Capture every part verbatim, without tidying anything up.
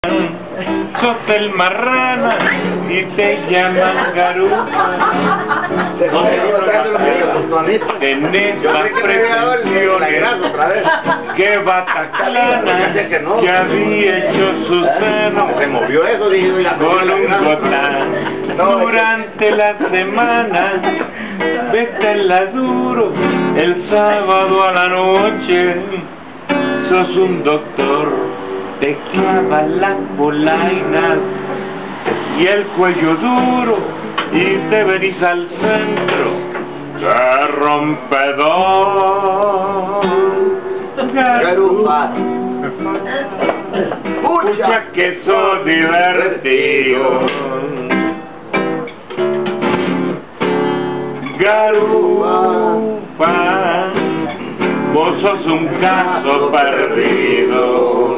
Sos el marrana y te llaman garufa. Tenés más pretensiones que Bataclana, que había hecho su seno con un gotán. Durante la semana, vétela duro, el sábado a la noche, sos un doctor. Te clava las polainas y el cuello duro y te venís al centro. ¡Qué rompedor! Garufa. Pucha que sos divertido. Garufa, vos sos un caso perdido.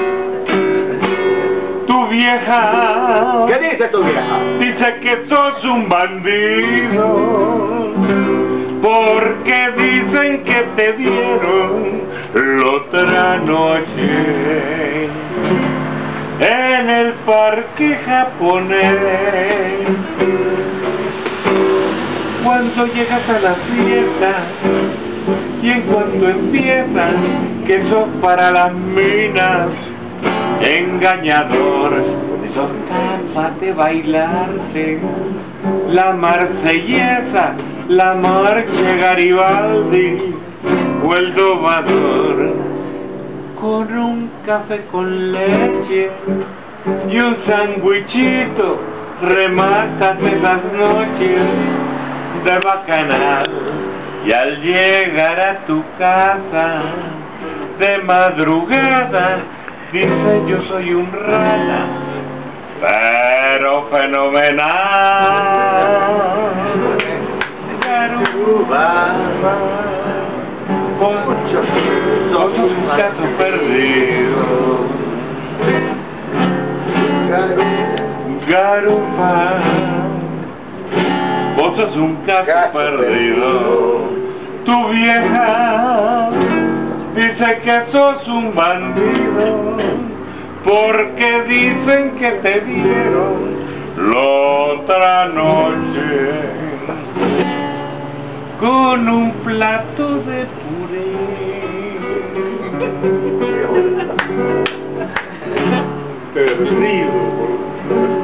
Tu vieja, ¿Qué dice tu vieja? dice que sos un bandido, porque dicen que te vieron la otra noche en el parque japonés. Cuando llegas a la fiesta y en cuanto empiezan que sos para las minas engañador, sos capaz de bailarte la marsellesa, la marcha Garibaldi o el dobador. Con un café con leche y un sandwichito rematas esas noches de bacanal, y al llegar a tu casa de madrugada dice yo soy un rana, pero fenomenal. Garufa, vos sos un caso perdido. Garufa, vos sos un caso perdido. Tu vieja dice que sos un bandido, porque dicen que te vieron la otra noche con un plato de puré. Perdido.